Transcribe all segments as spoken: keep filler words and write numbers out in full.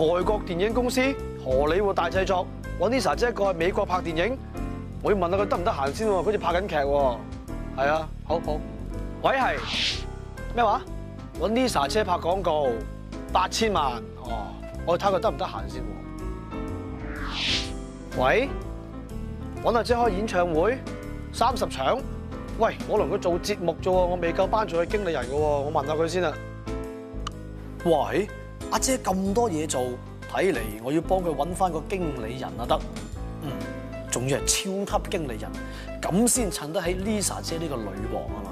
外國電影公司荷里活大製作揾 Lisa 姐過去美國拍電影，我要問下佢得唔得閒先喎，好似拍緊劇喎。係啊，好好。喂，係咩話？揾 Lisa 姐拍廣告八千萬，哦，我睇佢得唔得閒先喎。喂，揾阿姐開演唱會三十場。喂，我同佢做節目啫喎，我未夠班做佢經理人嘅喎，我問下佢先啦。喂，阿姐咁多嘢做，睇嚟我要幫佢揾翻個經理人啊得。嗯，仲要係超級經理人，咁先襯得起 Lisa 姐呢個女王啊嘛。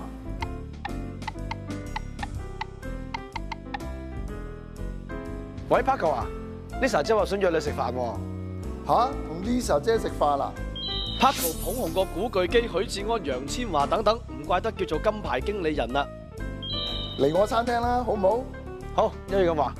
喂 ，Paco 啊 ，Lisa 姐話想約你食飯喎。 吓？同 Lisa 姐食飯啊？ Paco 捧紅過古巨基、許志安、楊千嬅等等，唔怪得叫做金牌經理人啦。 嚟我餐廳啦，好唔好？ 好，一於咁話。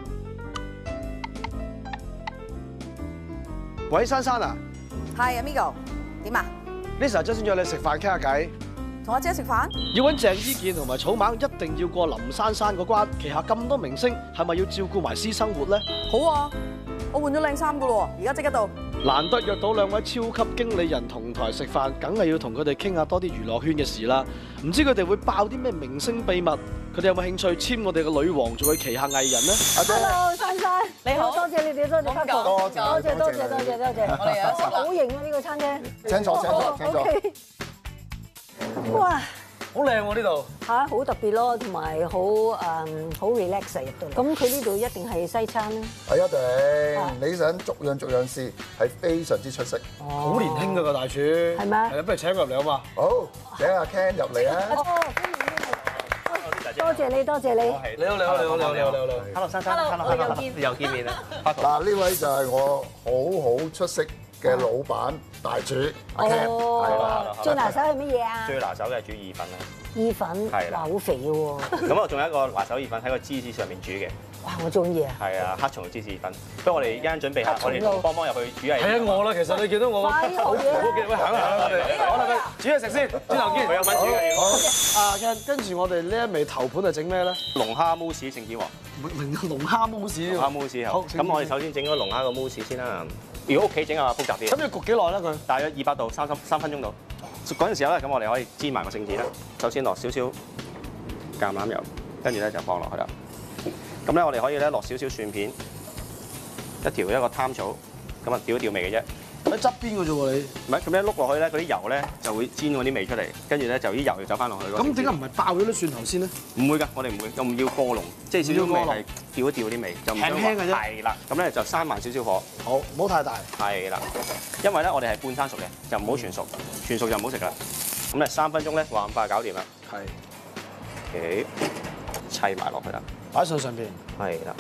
喂，珊珊啊 ，Hi Amigo， 點啊 ？Lisa 姐想約你食飯傾下偈。 同阿姐食飯？ 要揾鄭伊健同埋草蜢，一定要過林珊珊嗰關。旗下咁多明星，係咪要照顧埋私生活咧？ 好啊，我換咗靚衫噶咯，而家即刻到。 難得約到兩位超級經理人同台食飯，梗係要同佢哋傾下多啲娛樂圈嘅事啦。唔知佢哋會爆啲咩明星秘密？佢哋有冇興趣簽我哋嘅女王做佢旗下藝人呢？ 阿姐 Hello， 珊珊，你好，多謝你哋，多謝花哥， 多謝多謝多謝多謝多謝。 我哋有一好型啊呢個餐廳。 請坐，請坐，請坐。 哇！ 好靚喎呢度嚇，好特別咯，同埋好誒好 relax 入到嚟。咁佢呢度一定係西餐啦。 係一定，你想逐樣逐樣試，係非常之出色。 好年輕㗎個大廚。 係咩？ 係啊，不如請佢入嚟啊嘛。 好，請阿 Ken 入嚟啊！ 哦，多謝你，多謝你。 你好，你好，你好，你好，你好，你好。 Hello， 珊珊 ，Hello， 又見又見面啦。 嗱，呢位就係我好好出色嘅老闆大廚阿 Ken，係啦。 最拿手係乜嘢啊？ 最拿手嘅係煮意粉啦。 意粉， 係啦哇，好肥嘅喎。 咁我仲有一個拿手意粉喺個芝士上面煮嘅。 哇，我中意啊！ 係啊，黑松露芝士意粉。不過我哋一陣準備下，我哋幫幫入去煮係。 係啊，我啦，其實你見到我好好嘅，喂，行啦行啦，我哋我哋煮嘢食先，轉頭見。 佢有份煮嘅要。 啊，跟跟住我哋呢一味頭盤係整咩咧？ 龍蝦慕斯聖子王。 龍龍蝦慕斯。 龍蝦慕斯好。咁我哋首先整咗龍蝦個慕斯先啦。如果屋企整嘅話複雜啲。 咁要焗幾耐咧？佢大約二百度三十三分鐘度。嗰陣時候咧，咁我哋可以煎埋個聖子啦。首先落少少橄欖油，跟住咧就放落去啦。咁咧我哋可以咧落少少蒜片，一條一個貪草，咁啊調一調味嘅啫。 喺側邊嘅啫喎你。 唔係咁樣碌落去咧，嗰啲油咧就會煎嗰啲味出嚟，跟住咧就啲油要走翻落去。 咁點解唔係爆咗啲蒜頭先咧？ 唔會㗎，我哋唔會，又唔要過濃，即係少少味係調一調啲味，就唔想輕輕嘅啫。 係啦，咁咧就閂埋少少火。 好，唔好太大。 係啦，因為咧我哋係半生熟嘅，就唔好全熟，全熟就唔好食啦。咁咧三分鐘咧話咁快搞掂啦。 係。 OK，砌埋落去啦。 擺上上邊。 係啦。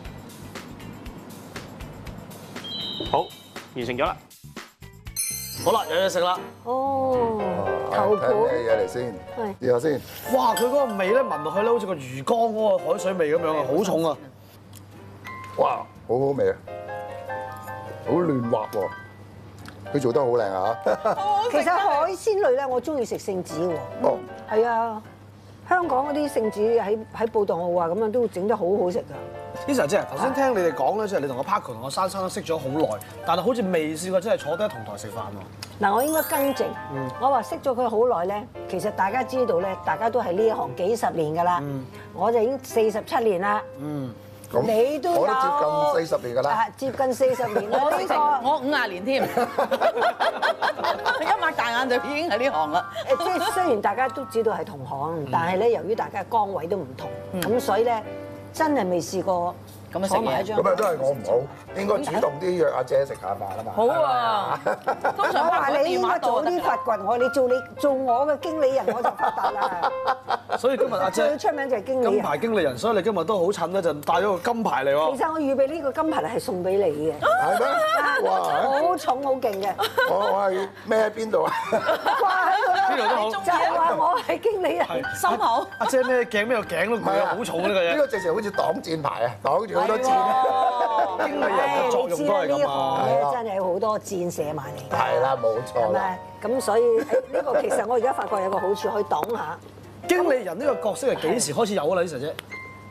好，完成咗啦。 好啦，有嘢食啦。 哦，頭盤睇咩嘢嚟先？ 係試下先。 哇！佢嗰個味咧聞落去咧，好似個魚缸嗰個海水味咁樣啊，好重啊！ 哇，好好味啊！好嫩滑喎，佢做得好靚啊！ 其實海鮮類咧，我中意食聖子喎。 哦， 係啊，香港嗰啲聖子喺喺報檔號啊，咁樣都整得好好食㗎。 Lisa 姐，頭先聽你哋講咧，即係你同我 Paco 同我珊珊都識咗好耐，但係好似未試過真係坐低同台食飯喎。 嗱，我應該更正，我話識咗佢好耐咧，其實大家知道咧，大家都係呢一行幾十年㗎啦。我就已經四十七年啦。 嗯， 咁你都有我都接近四十年㗎啦。 啊，接近四十年啦。 我呢個我五廿年添，一擘大眼就已經係呢行啦。 誒，即係雖然大家都知道係同行，但係咧，由於大家崗位都唔同，咁所以咧，真係未試過咁啊食嘢。 坐埋一張。 咁啊都係我唔好，應該主動啲約阿姐食下飯啊嘛。 好啊，通我常話你應該早啲發掘我，你做你做我嘅經理人我就發達啦。 所以今日阿姐最出名就係經理金人。 牌經理人，所以你今日都好襯咧，就帶咗個金牌嚟喎。 其實我預備呢個金牌係送俾你嘅。 係咩？哇！ 好重好勁嘅。 我我係孭喺邊度啊？ 掛喺度啦。 邊度都好。 就係話我係經理人。 心口。 阿姐咩頸咩個頸都攰啊，好重啊呢個嘢。 呢個直情好似擋箭牌啊，擋住好多箭。 經理人嘅作用都係咁啊。 呢行咧真係好多箭射埋嚟㗎。 係啦，冇錯啦。 係咪？咁所以誒呢個其實我而家發覺有個好處，可以擋下。 經理人呢個角色係幾時開始有啊？Lisa 姐，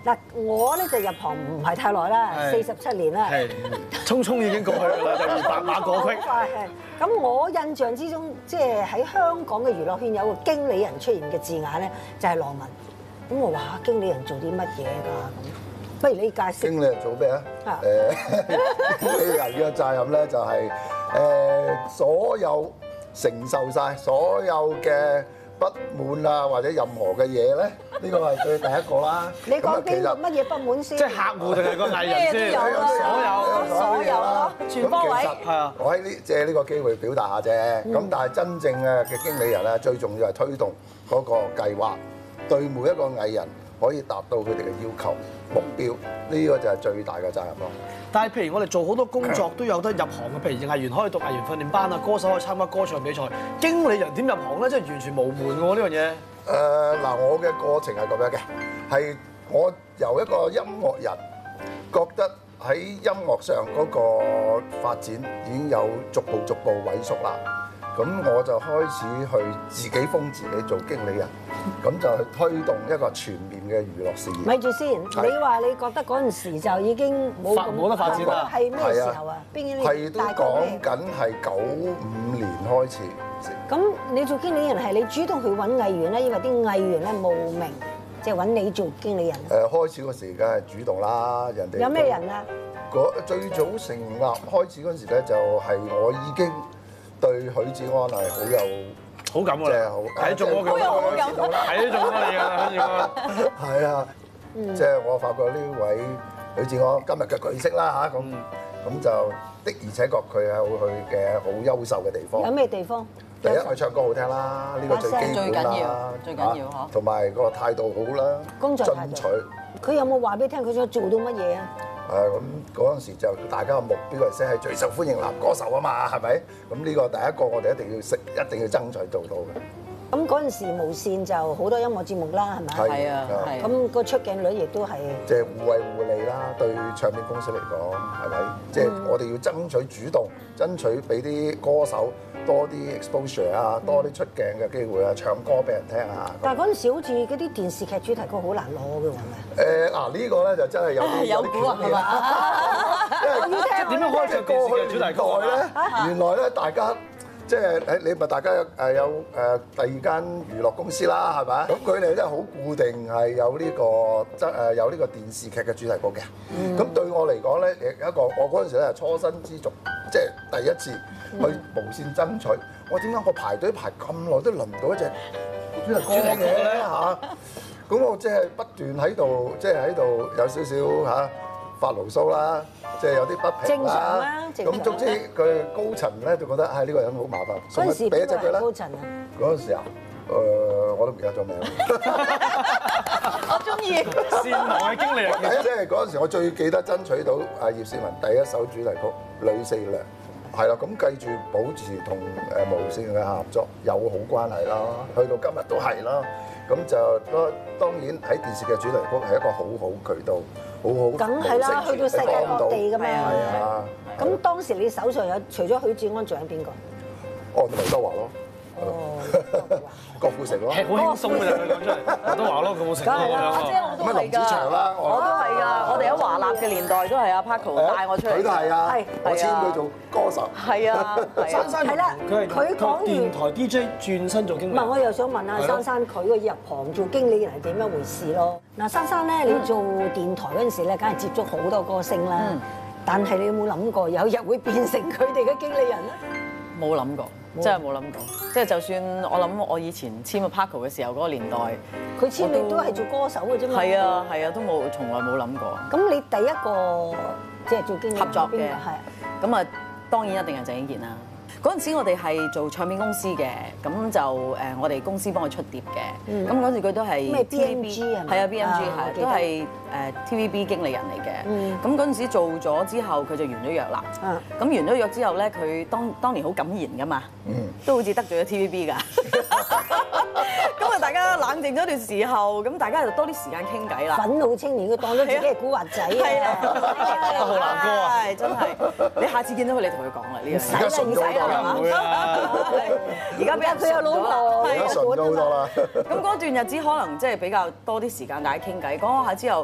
嗱，我咧就入行唔係太耐啦， 係四十七年啦。 係，匆匆已經過去啦，就如白馬過隙。 係係。咁我印象之中，即係喺香港嘅娛樂圈有個經理人出現嘅字眼咧，就係羅文。咁我話經理人做啲乜嘢㗎？咁不如你介紹。 經理人做咩啊？ 啊誒，經理人嘅責任咧就係誒所有承受晒所有嘅不滿啊，或者任何嘅嘢咧，呢個係最第一個啦。 你講邊個乜嘢不滿先？ 即係客戶定係個藝人先？ 咩都有啦所有咯全方位咁其實係啊我喺呢借呢個機會表達下啫。咁但係真正嘅嘅經理人咧，最重要係推動嗰個計劃，對每一個藝人可以達到佢哋嘅要求目標，呢個就係最大嘅責任咯。 但係譬如我哋做好多工作都有得入行嘅，譬如藝員可以讀藝員訓練班啊，歌手可以參加歌唱比賽，經理人點入行咧？即係完全無門喎呢樣嘢。 誒嗱，我嘅過程係咁樣嘅，係我由一個音樂人覺得喺音樂上嗰個發展已經有逐步逐步萎縮啦。咁我就開始去自己封自己做經理人，咁就去推動一個全面嘅娛樂事業。 咪住先，你話你覺得嗰陣時就已經冇咁冇得發展啦係咩時候啊？邊幾係年？ 都講大概咩？ 緊係九五年開始。 咁你做經理人係你主動去揾藝員咧，因為啲藝員咧慕名，即係揾你做經理人。 誒開始嗰時梗係主動啦，人哋有咩人啊？ 嗰最早成立開始嗰陣時咧，就係我已經對許志安係好有好感㗎啦即係好， 睇中我好有好感睇中我你㗎啦，許志安。 係啊，即係我發覺呢位許志安今日嘅巨星啦嚇，咁咁就的而且確佢有佢嘅好優秀嘅地方。 有咩地方？ 第一佢唱歌好聽啦，呢個最基本最緊要啦， 最緊要啊嗬同埋個態度好啦， 工作態度進取。 佢有冇話俾你聽佢想做到乜嘢啊？ 誒咁嗰陣時就大家嘅目標係先係最受歡迎男歌手啊嘛，係咪？咁呢個第一個我哋一定要識，一定要爭取做到嘅。 咁嗰陣時無線就好多音樂節目啦，係咪？ 係係啊係啊。 咁個出鏡率亦都係即係互惠互利啦，對唱片公司嚟講係咪？即係我哋要爭取主動，爭取俾啲歌手多啲 exposure 啊，多啲出鏡嘅機會啊，唱歌俾人聽啊。 但係嗰陣時好似嗰啲電視劇主題曲好難攞嘅喎，係咪？ 誒嗱呢個咧就真係有啲有估啊係嘛？ 因為點樣開始電視劇主題曲過去咧啊？， 原來咧大家即係誒你咪大家誒有誒第二間娛樂公司啦，係咪？咁佢哋咧好固定係有呢個即誒有呢個電視劇嘅主題曲嘅。咁對我嚟講咧，有一個我嗰陣時咧係初生之犢，即係第一次去無線爭取。我點解我排隊排咁耐都輪唔到一隻主題歌嘅咧嚇？咁我即係不斷喺度，即係喺度有少少嚇發牢騷啦，即係有啲不平正常啦正常咁總之佢高層咧就覺得唉呢個人好麻煩， 嗰陣時邊個俾一隻佢啦。 係高層啊？ 嗰陣時啊，誒我都唔記得咗名。 我中意。 善忘嘅經理人。 即係嗰陣時我最記得爭取到阿葉倩文第一首主題曲《女四娘》。係啦，咁繼續保持同誒無線嘅合作友好關係啦，去到今日都係啦。咁就當當然喺電視嘅主題曲係一個好好渠道，好好梗係啦，去到世界各地㗎嘛。 係啊。 咁當時你手上有除咗許志安，仲有邊個？ 哦，劉德華咯， 哦， 郭富城咯， 係好輕鬆嘅啫，佢講出嚟，我都話咯，佢好成功咁樣阿姐我都係乜林子祥㗎， 啦， 我都係㗎。我哋喺華納嘅年代都係阿 Paco 帶我出嚟。 佢都係啊係， 我簽佢做歌手。 係啊，係啊珊。珊係啦佢係佢講完電台 D J 轉身做經唔係， 理人。 我又想問下係咯珊珊，佢個入行做經理人係點樣回事咯？嗱，珊珊咧，你做電台嗰陣時咧，梗係接觸好多歌星啦。 嗯但係你有冇諗過有日會變成佢哋嘅經理人咧？ 冇諗過，真係冇諗過。即係就算我諗我以前簽阿 Paco 嘅時候嗰個年代， 佢簽你都係做歌手嘅啫嘛。 係啊係啊，都冇從來冇諗過。 咁你第一個即係做經理人合作嘅邊個係？ 咁啊，當然一定係鄭伊健啦。嗰陣時我哋係做唱片公司嘅，咁就誒我哋公司幫佢出碟嘅。咁嗰陣時佢都係咩 B M G 係咪係啊 B M G 係啊我記得都係誒 T V B 經理人嚟嘅。 嗯咁嗰陣時做咗之後，佢就完咗約啦。 啊咁完咗約之後咧，佢當當年好感言噶嘛，都好似得罪咗 T V B 㗎。咁啊，大家冷靜咗一段時候，咁大家就多啲時間傾偈啦。 憤怒青年，佢當咗自己係古惑仔係啊！ 啊， 好難過啊係真係，你下次見到佢，你同佢講啦呢樣嘢。 而家順咗好多啦， 唔會啊！ 而家俾人佢有老婆而家係啊順咗好多啦。 咁嗰段日子可能即係比較多啲時間大家傾偈，講下之後，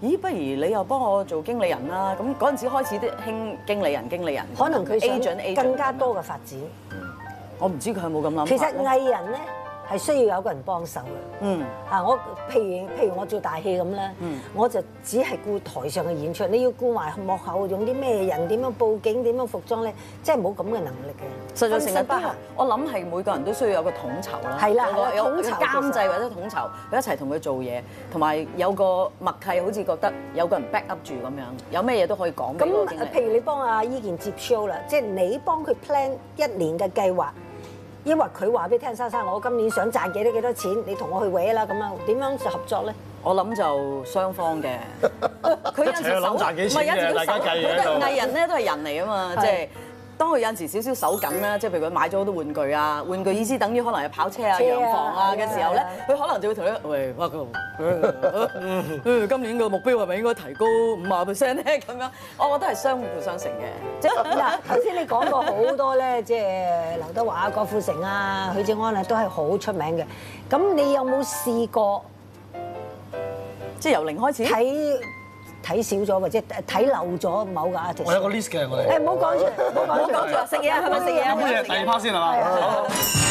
咦，不如你又幫我做經理人啦。咁嗰陣時開始都興經理人、經理人， 可能佢想 agent agent 更加多嘅發展。 我唔知佢有冇咁諗。 其實藝人咧係需要有個人幫手嘅。 嗯， 啊，我譬如譬如我做大戲咁咧，我就只係顧台上嘅演出，你要顧埋幕後用啲咩人，點樣佈景，點樣服裝咧，即係冇咁嘅能力嘅。 實在成日都係分身不暇， 我諗係每個人都需要有個統籌啦。 係啦係啦有個有統籌監製或者統籌，佢一齊同佢做嘢，同埋有個默契，好似覺得有個人 back up 住咁樣，有咩嘢都可以講俾個經理。 咁譬如你幫阿伊健接 show 啦，即係你幫佢 plan 一年嘅計劃。抑或佢話俾你聽，珊珊，我今年想賺幾多幾多錢，你同我去搲啦咁樣，點樣就合作咧？ 我諗就雙方嘅，佢有陣時手諗賺幾錢嘅唔係有陣時大家計喺度藝人咧都係人嚟啊嘛，即係。當佢有陣時少少手緊啦，即係譬如佢買咗好多玩具啊，玩具意思等於可能係跑車啊、 車啊洋房啊係啊嘅時候咧係啊， 佢可能就會同你喂，哇佢，今年個目標係咪應該提高五十 percent 咧？咁樣，我覺得係相輔相成嘅。即係嗱，頭先你講過好多咧，即係劉德華、郭富城啊、許志安啊，都係好出名嘅。咁你有冇試過即係由零開始。 睇睇少咗，或者睇漏咗某個 artist？ 我有個 list 嘅，我哋。 誒，唔好講住，唔好唔好講住講住啊！食嘢係咪食嘢啊？ 咁嘢第二 part 先係嘛？ 係啊好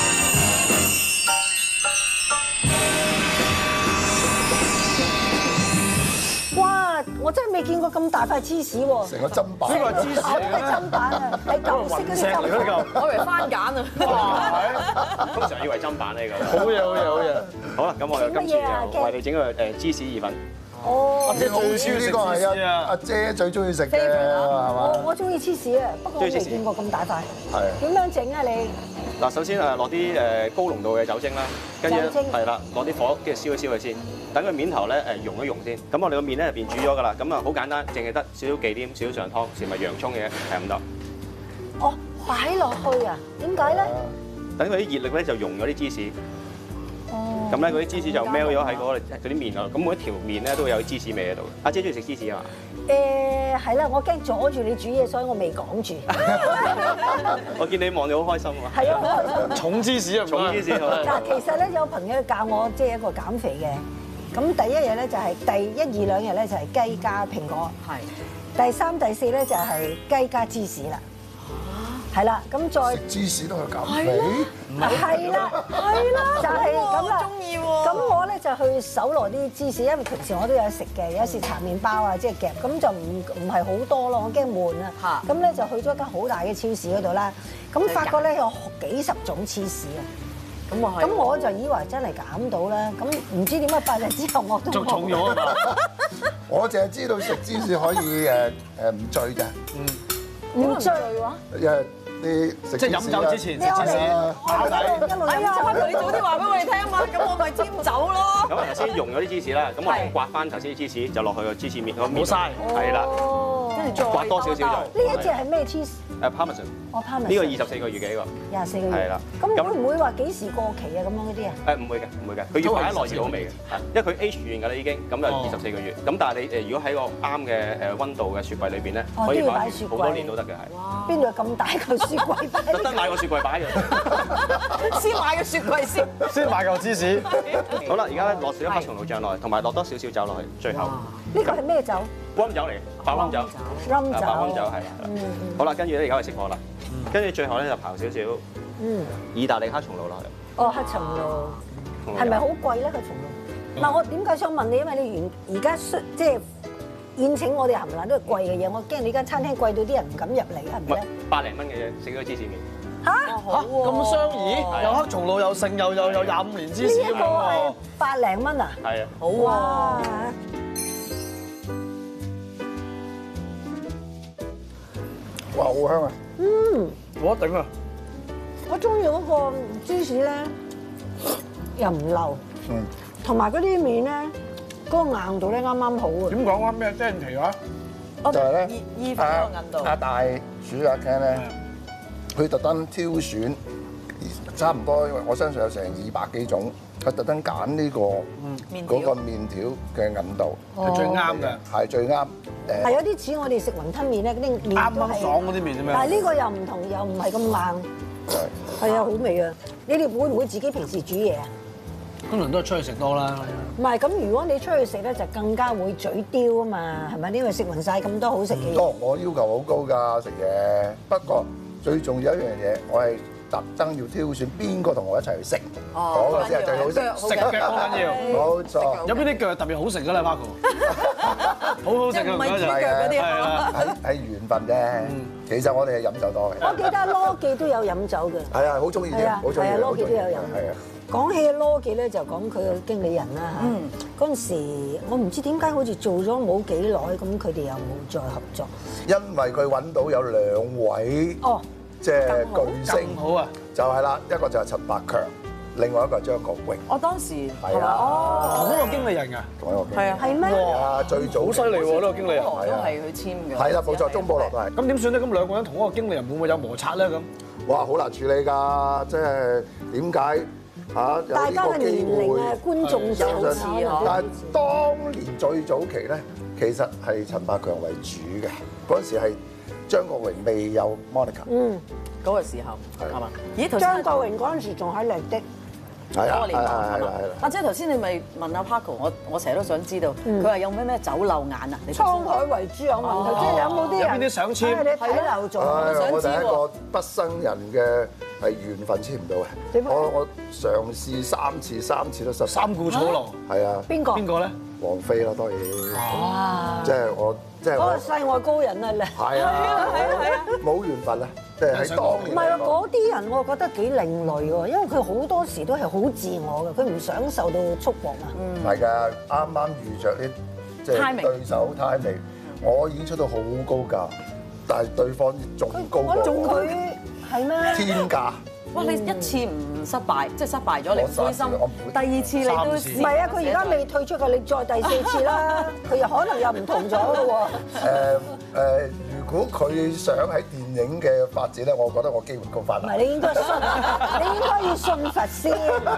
哇！我真係未見過咁大塊芝士喎， 成個砧板。 呢個係芝士嚟嘅係砧板啊，係舊式嗰啲雲石嚟嗰啲砧板。 嚿。 我以為番梘啊！ 通常以為砧板呢個。 好嘢，好嘢，好嘢。 好啦，咁我哋今次就為你整個誒芝士意粉。 哦， 即係最好似呢個係中意食芝士啊阿阿姐最中意食嘅， Favorite 啊係嘛？ 我我中意芝士啊，不過我未見過咁大塊。 係。 點樣整啊你？ 嗱，首先誒落啲誒高濃度嘅酒精啦，跟住酒精係啦，攞啲火跟住燒一燒佢先，等佢面頭咧誒溶一溶先。咁我哋個面咧入邊煮咗㗎啦，咁啊好簡單，淨係得少少忌廉、少少上湯，同埋洋葱嘅，係咁多。 哦，擺落去啊？點解咧？ 等佢啲熱力咧就溶咗啲芝士。 哦。 咁咧嗰啲芝士就 melt 咗喺嗰個嗰啲麵度，咁每一條麵咧都會有芝士味喺度。阿姐中意食芝士啊嘛？ 誒係啦，我驚阻住你煮嘢，所以我未講住。 我見你望你好開心喎。 係啊，好開心。 重芝士啊，唔該重芝士好啦。 嗱，其實咧有朋友教我即係一個減肥嘅，咁第一日咧就係第一二兩日咧就係雞加蘋果， 係。 第三第四咧就係雞加芝士啦。係啦，咁再食芝士都係減肥。 係啦，係啦，就係咁啦。 中意喎。 咁我咧就去搜羅啲芝士，因為平時我都有食嘅，有時搽麵包啊，即係夾，咁就唔唔係好多咯，我驚悶啊。咁咧就去咗間好大嘅超市嗰度啦，咁發覺咧有幾十種芝士啊。 咁我係。 咁我就以為真係減到啦，咁唔知點解八日之後我都仲重咗啊嘛！ 我淨係知道食芝士可以誒誒唔醉嘅， 唔醉喎。 誒啲食即係飲酒之前你我食芝士。 哋我哋一路哎呀， 飲酒。 你早啲話俾我哋聽嘛，咁我咪沾酒咯。 咁啊頭先溶咗啲芝士啦，咁我哋刮翻頭先啲芝士就落去個芝士面個面。 冇嘥係啦， 哦， 跟住再刮多少少就。 呢一隻係咩 cheese？ 誒 Parmesan， 我 Parmesan 呢個二十四個月嘅呢個。 廿四個月。 係啦咁咁會唔會話幾時過期啊？咁樣嗰啲啊？ 誒唔會嘅，唔會嘅，佢越擺得耐越好味嘅，因為佢 age 完㗎啦已經，咁就二十四個月。咁但係你誒如果喺個啱嘅誒溫度嘅雪櫃裏邊咧， 哦可以都要擺雪櫃擺好多年都得嘅，係。 邊度有咁大個雪櫃擺？ 特登買個雪櫃擺嘅。 先買個雪櫃先。 先買嚿芝士。 好啦，而家落少少黑松露醬落去，同埋落多少少酒落去，最後呢個係咩酒？ 溫酒嚟嘅，白溫酒。 冧酒。 啊白溫酒係啦。係啦好啦，跟住咧而家去熄火啦，跟住最後咧就刨少少嗯。 意大利黑松露落去。 哦，黑松露係咪好貴咧？黑松露？嗱，我點解想問你？因為你原而家出即係宴請我哋冚唪唥都係貴嘅嘢，我驚你間餐廳貴到啲人唔敢入嚟，係唔係咪咧？ 百零蚊嘅嘢，食咗芝士麵。 嚇！ 嚇咁相宜，又黑松露又盛又又又廿五年芝士咁呢一個係樣喎。 百零蚊啊！ 係啊。 好哇！ 哇，好香啊！ 嗯， 冇得頂啊！ 我中意嗰個芝士咧，又唔漏， 嗯， 同埋嗰啲麵咧，嗰個硬度咧啱啱好啊！ 點講啊？咩釘皮啊？ 我就係咧意粉嗰個硬度。 阿大廚阿 Ken 咧，佢特登挑選，差唔多，因為我相信有成二百幾種，佢特登揀呢個麵嗰個條。 麵條嘅韌度係最啱嘅， 係最啱。誒， 係有啲似我哋食雲吞麵咧，嗰啲麵啱都係啱爽嗰啲麵啫咩？ 但係呢個又唔同，又唔係咁硬，係啊，好味啊！你哋會唔會自己平時煮嘢啊？ 通常都係出去食多啦。 唔係咁，如果你出去食咧，就更加會嘴刁啊嘛，係咪？因為食勻晒咁多好食嘅嘢。 多，我要求好高㗎食嘢。不過最重要一樣嘢，我係特登要挑選邊個同我一齊去食，嗰個先係最好食。 食腳好緊要， 冇錯。 有邊啲腳特別好食㗎咧，Marco？好好食嘅， 唔係豬腳嗰啲啊， 係係緣分啫。其實我哋係飲酒多嘅。 我記得羅記都有飲酒嘅。 係啊，好中意係啊， 嘅，好中意係啊，羅記都有飲。 係啊。 講起羅記咧，就講佢嘅經理人啦嚇。嗰陣時，我唔知點解好似做咗冇幾耐，咁佢哋又冇再合作。 因為佢揾到有兩位哦， 即係巨星， 好啊， 就係啦，一個就係陳百強，另外一個係張國榮。 我當時係啊， 哦， 同一個經理人㗎。 同一個經理係啊， 係咩？ 係啊，最早好犀利喎！呢個經理人。 菠蘿都係佢簽嘅。 係啦，冇錯，中菠蘿都係。 咁點算咧？咁兩個人同一個經理人會唔會有摩擦咧？咁哇，好難處理㗎，即係點解嚇有大家嘅呢個機年齡啊會？， 觀眾層有次啊但係當年最早期咧，其實係陳百強為主嘅，嗰陣時係張國榮未有 Monica。 嗯， 嗰個時候係係嘛？咦，頭先張國榮嗰陣時仲喺麗的。 係啊，係嗰個年代啊， 係嘛係啦，係啦。 啊，即係頭先你咪問阿 Paco，我我成日都想知道，佢話有咩咩走漏眼啊？你頭先滄海為珠有問佢，即係有冇啲人有邊啲想簽唉你睇漏咗。 唉， 想知喎我第一個不生人嘅係緣分簽唔到嘅。 點解我我嘗試三次，三次都失敗。 三顧草廬， 係啊， 邊個？ 邊個咧？ 王菲啦，當然。 哇！ 即係我，即係嗰個我。 世外高人啊！你係啊，冇緣分啊！即係喺當唔係啊， 年嚟講。 嗰啲人我覺得幾另類喎，因為佢好多時都係好自我嘅，佢唔想受到束縛啊。 唔係㗎，啱啱遇着啲即係 Timing 對手 timing，我已經出到好高價，但係對方仲高過我仲我佢係咩？ 天價。 哇！你一次唔失敗，即係失敗咗，你唔灰心我唔會。 第二次你都三次試唔係啊，佢而家未退出㗎，你再第四次啦，佢又可能又唔同咗嘅喎。 誒誒，如果佢想喺電影嘅發展咧，我覺得我機會高翻啦。 唔係，你應該信，你應該要信佛先。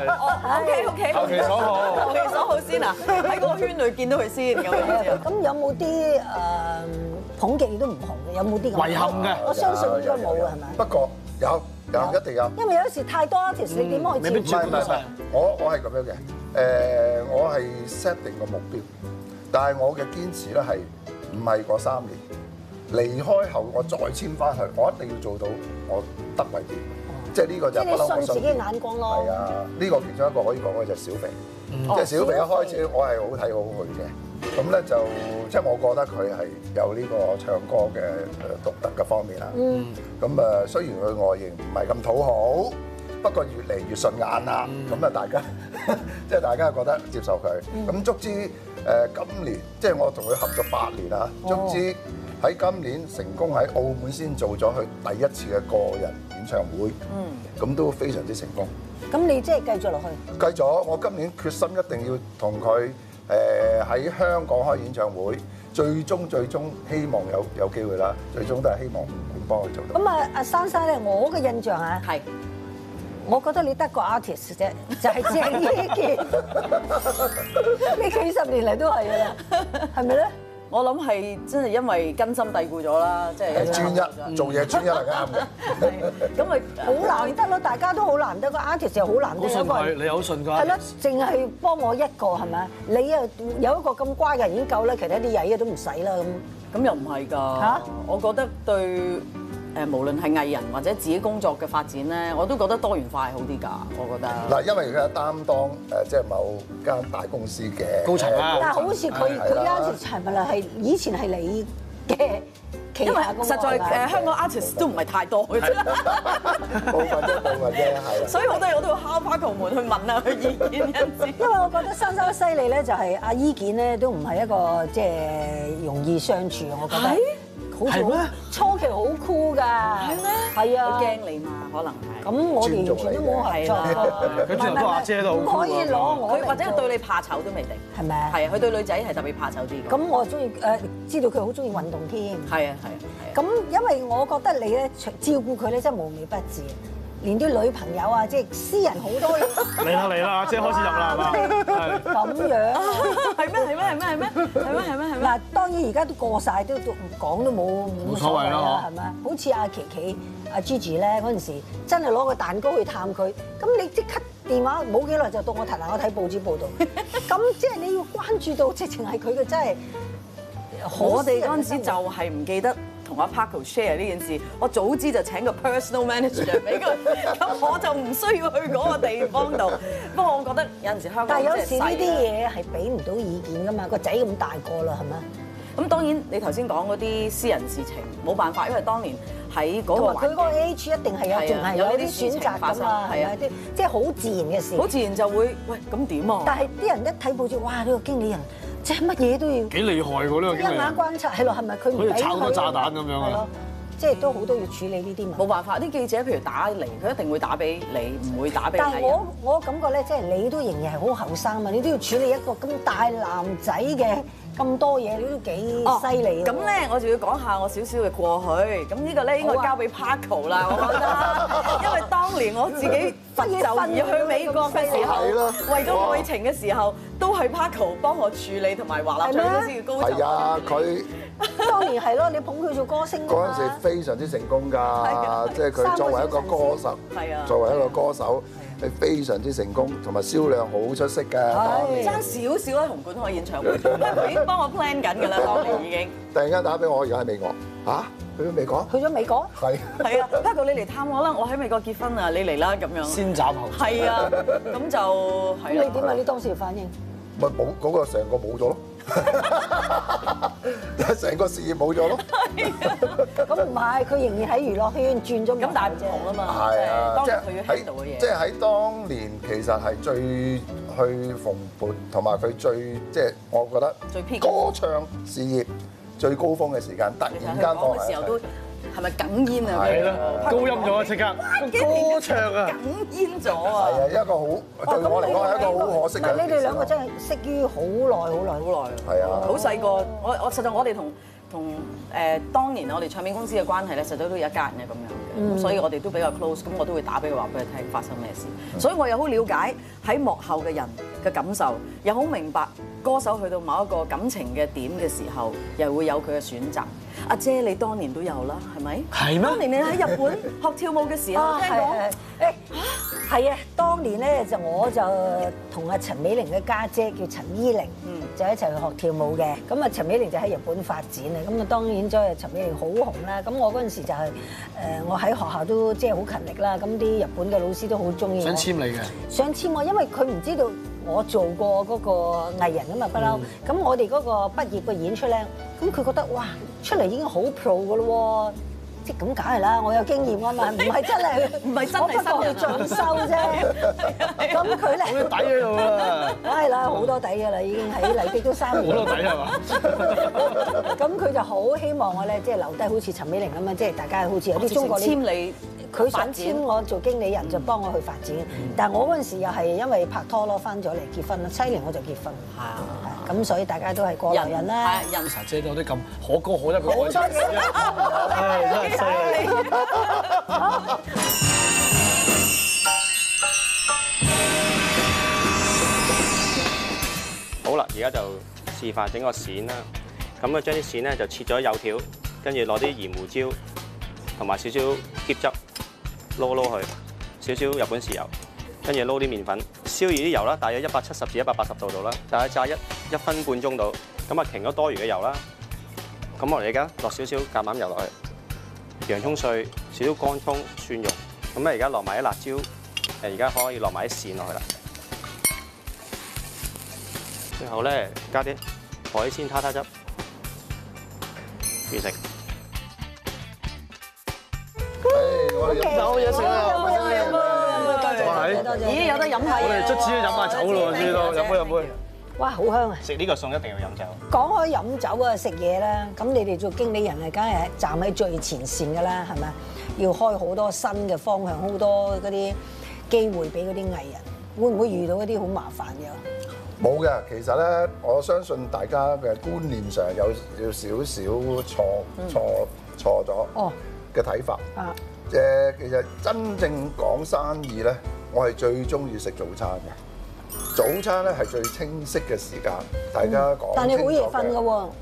O K O K， 投其所好投其所好先啊！喺嗰個圈裏見到佢先咁樣樣。 咁有冇啲誒捧極都唔紅嘅？有冇啲咁遺憾嘅我相信應該冇嘅係咪？ 不過有有一定有。 因為有時太多 artist，你點可以未必唔係唔係唔係，我我係咁樣嘅。誒，我係 set 定個目標，但係我嘅堅持咧係唔係嗰三年離開後，我再簽翻去，我一定要做到我得為點。即係呢個就即係你不嬲我信自己眼光咯。 係啊，呢個其中一個可以講嘅就係小肥，即係小肥一開始我係好睇好佢嘅。咁咧就即係我覺得佢係有呢個唱歌嘅誒獨特嘅方面啦。咁誒雖然佢外形唔係咁討好，不過越嚟越順眼啦。咁啊大家即係大家覺得接受佢。咁足之誒今年即係我同佢合作八年啦，足之喺今年成功喺澳門先做咗佢第一次嘅個人演唱會。咁都非常之成功。 咁你即係繼續落去。 計咗，我今年決心一定要同佢誒喺香港開演唱會，最終最終希望有有機會啦，最終都係希望會幫佢做到。 咁啊，阿珊珊咧，我嘅印象啊， 係。 我覺得你得個 artist 啫，就係鄭伊健。呢幾十年嚟都係㗎啦，係咪咧？ 我諗係真係因為根深蒂固咗啦，即係係專一，做嘢專一係啱嘅。 咁咪好難得咯，大家都好難得，個 artist 又好難得， 好信佢， 有個人你又好信佢。 係咯，淨係幫我一個係咪？你啊有一個咁乖嘅人已經夠啦，其他啲曳嘅都唔使啦咁。 咁又唔係㗎嚇我覺得對誒無論係藝人或者自己工作嘅發展咧，我都覺得多元化係好啲㗎，我覺得。 嗱，因為佢係擔當誒，即係某間大公司嘅高層啦但係好似佢佢係啦 artist 係咪啦？係以前係你嘅旗因為下公司實在誒香港 artist 都唔係太多嘅啫， 部分啫，部分啫，係啦。 所以好多嘢我都要敲花球門去問下佢意見一次。 因為我覺得珊珊犀利咧，就係阿伊健咧都唔係一個即係容易相處，我覺得。好似係咩初期好 cool 㗎。係咩？係啊。 佢驚你嘛，可能係。 咁我哋完全都冇合作。 佢轉頭都阿姐都好唔 cool 可以攞我佢嚟或者係對你怕醜都未定。 係咪啊？ 係啊，佢對女仔係特別怕醜啲。 咁我中意誒，知道佢好中意運動添。 係啊係啊係啊。 咁因為我覺得你咧照顧佢咧真係無微不至，連啲女朋友啊，即係私人好多嘢。 嚟啦嚟啦，阿姐開始入啦係嘛？係咁樣。 係咩係咩係咩係咩係咩係咩係咩？ 嗱，當然而家都過晒，都都唔講都冇冇冇所謂啦係咪？好似阿琪琪、阿 Gigi 咧嗰陣時，真係攞個蛋糕去探佢，咁你即刻電話冇幾耐就到我睇嗱，我睇報紙報道，咁即係你要關注到，直情係佢嘅真係。 我哋嗰陣時就係唔記得同阿 Paco share 呢件事，我早知就請個 personal manager 俾佢，咁我就唔需要去嗰個地方度。不過我覺得有陣時香港但係有時呢啲嘢嘢係俾唔到意見㗎嘛，個仔咁大個啦，係咪？ 咁當然你頭先講嗰啲私人事情冇辦法，因為當年喺嗰個同埋佢嗰個環境 age 一定係有，仲係有啲選擇㗎嘛，係咪？啲即係好自然嘅事。 好自然就會喂咁點啊？ 但係啲人一睇報紙，哇！呢個經理人即係乜嘢都要幾厲害喎呢個經理一眼觀察，係咯，係咪佢唔俾好似炒個炸彈咁樣啊係咯，即係都好多要處理呢啲嘛。 冇辦法，啲記者譬如打嚟，佢一定會打俾你，唔會打俾但係我我感覺咧，即係你都仍然係好後生嘛，你都要處理一個咁大男仔嘅咁多嘢，你都幾犀利。 咁咧，我就要講下我少少嘅過去。咁呢個咧應該交俾 Paco 啦，我覺得，因為當年我自己佛就而去美國嘅時候，為咗愛情嘅時候，都係 Paco 幫我處理同埋華納唱公司嘅高層。 係啊，佢當年係咯，你捧佢做歌星嗰陣時非常之成功㗎，即係佢作為一個歌手，作為一個歌手。係非常之成功，同埋銷量好出色嘅。 爭少少喺紅館開演唱會，佢已經幫我 plan 緊㗎啦，當年已經。 突然間打俾我，而家喺美國嚇，去咗美國？ 去咗美國？ 係。 係啊 ，Paco 你嚟探我啦，我喺美國結婚啊，你嚟啦咁樣。 先斬後奏。 係啊，咁就係。 咁你點啊？你當時嘅反應？ 咪冇嗰個成個冇咗咯。成個事業冇咗咯。 咁唔係，佢仍然喺娛樂圈轉咗。 咁但係唔同啊嘛。 係啊， 即係佢要 handle 嘅嘢。 即係喺當年其實係最去蓬勃，同埋佢最即係我覺得歌唱事業最高峰嘅時間，突然間放嘅時候都係咪哽咽啊？ 係啦，高音咗啊！即刻歌唱啊！ 哽咽咗啊！ 係啊，一個好對我嚟講係一個好可惜嘅。 但係你哋兩個真係識於好耐好耐好耐。 係啊， 好細個，我我實在我哋同同誒當年我哋唱片公司嘅關係咧，實在都有一家人嘅咁樣嘅，咁所以我哋都比較 close，咁我都會打俾佢話俾佢聽發生咩事，所以我又好了解喺幕後嘅人嘅感受，又好明白歌手去到某一個感情嘅點嘅時候，又會有佢嘅選擇。阿姐你當年都有啦，係咪？ 係咩？ 當年你喺日本學跳舞嘅時候，聽講誒係啊，當年咧就我就同阿陳美玲嘅家姐叫陳依玲，就一齊去學跳舞嘅。咁啊，陳美玲就喺日本發展啊。咁啊，當然咗係陳美玲好紅啦。咁我嗰陣時就係誒，我喺學校都即係好勤力啦。咁啲日本嘅老師都好中意我。 想簽你嘅？ 想簽我，因為佢唔知道我做過嗰個藝人啊嘛，不嬲。咁我哋嗰個畢業嘅演出咧，咁佢覺得哇，出嚟已經好 pro 噶咯喎。即係咁梗係啦，我有經驗啊嘛，唔係真係唔係真係新人進修啫。咁佢咧， 好多底喺度啊！ 梗係啦，好多底㗎啦，已經喺麗的都三年。 好多底係嘛？ 咁佢就好希望我咧，即係留低好似陳美玲咁啊，即係大家好似有啲中國簽你。 佢想簽我做經理人就幫我去發展，但係我嗰陣時又係因為拍拖咯，翻咗嚟結婚啦，七年我就結婚。係啊，咁所以大家都係過來人啦。 人茶姐有啲咁可歌可泣嘅好多嘢， 係真係犀利。 好啦，而家就示範整個鱔啦。咁啊，將啲鱔咧就切咗幼條，跟住攞啲鹽胡椒同埋少少醃汁。撈撈佢，少少日本豉油，跟住撈啲麵粉，燒熱啲油啦，大約一百七十至一百八十度度啦，大概炸一一分半鐘度，咁啊停咗多餘嘅油啦，咁我哋而家落少少橄欖油落去，洋葱碎，少少乾葱、蒜蓉，咁咧而家落埋啲辣椒，誒而家可以落埋啲鱔落去啦，最後咧加啲海鮮塔塔汁，完成。 有嘢食啦！ 有冇有冇？多謝多謝。 咦，有得飲下嘢。 我哋卒之都飲下酒咯，知道飲杯飲杯。 哇，好香啊！ 食呢個餸一定要飲酒。 講開飲酒啊，食嘢啦，咁你哋做經理人啊，梗係站喺最前線㗎啦，係咪？要開好多新嘅方向，好多嗰啲機會俾嗰啲藝人，會唔會遇到一啲好麻煩嘅？ 冇嘅，其實咧，我相信大家嘅觀念上有有少少錯錯錯咗嘅睇法。 啊！ 誒，其實真正講生意咧，我係最中意食早餐嘅。早餐咧係最清晰嘅時間，大家講清楚嘅。 但你好夜瞓㗎喎。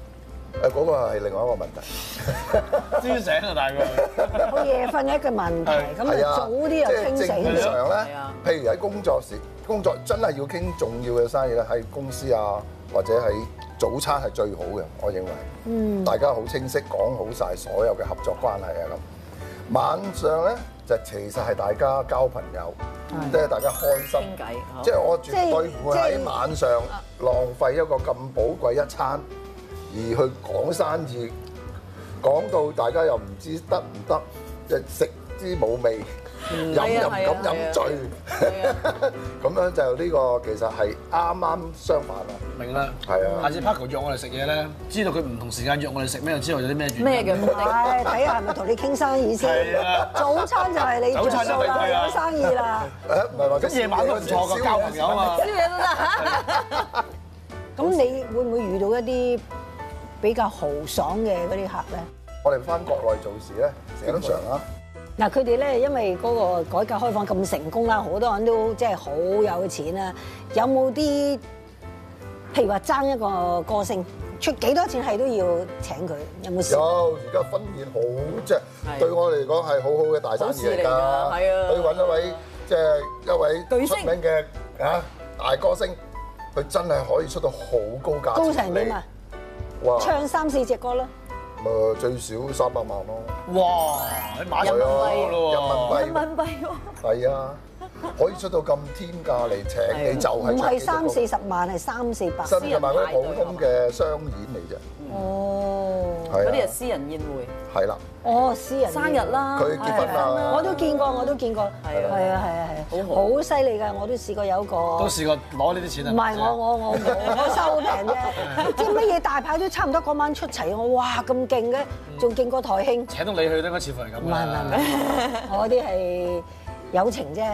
誒嗰個係另外一個問題。 知醒啊，大哥！ 好夜瞓一個問題，咁啊早啲又清即係正醒。 常咧，譬如喺工作時，工作真係要傾重要嘅生意咧，喺公司啊或者喺早餐係最好嘅，我認為。嗯。大家好清晰講好晒所有嘅合作關係啊咁。晚上咧就其實係大家交朋友，即係大家開心。 傾偈。 即係我絕對唔會喺晚上浪費一個咁寶貴一餐，而去講生意，講到大家又唔知得唔得，即係食之冇味，飲又唔敢飲醉，咁樣就呢個其實係啱啱相反啦。 明啦， 係啊。 下次 Paco 約我哋食嘢咧，知道佢唔同時間約我哋食咩，就知道有啲咩原因。 咩嘅目的？ 係睇下係咪同你傾生意先。 係啊。 早餐就係你着數啦，有生意啦。 誒唔係話咁夜晚都唔錯㗎，交朋友啊嘛。 宵夜都得。 咁你會唔會遇到一啲比較豪爽嘅嗰啲客咧？ 我哋翻國內做事咧，成日都常啦。 嗱，佢哋咧因為嗰個改革開放咁成功啦，好多人都即係好有錢啦。有冇啲譬如話爭一個歌星出幾多錢係都要請佢？有冇試？ 有，而家婚宴好即係對我嚟講係好好嘅大生意嚟㗎。 係啊。 去揾一位即係一位巨星出名嘅啊大歌星，佢真係可以出到好高價錢。 高成點啊？ 哇！ 唱三四隻歌啦。 誒最少三百萬咯。 哇！你馬上幣咯喎， 人民幣。 人民幣喎。 係啊，可以出到咁天價嚟請你，就係唔係三四十萬，係三四百。 甚至埋嗰啲普通嘅商演嚟啫。 哦。 係啊嗰啲係私人宴會。 係啦。 哦，私人生日啦。 佢結婚啦。 我都見過，我都見過。 係啊係啊，係啊，係。 好好好犀利㗎！我都試過有個。 都試過攞呢啲錢啊？ 唔係我我我冇，我收好平啫。即係乜嘢大牌都差唔多嗰晚出齊，我哇咁勁嘅，仲勁過台慶。 請到你去都應該似乎係咁。 唔係唔係唔係，我啲係友情啫。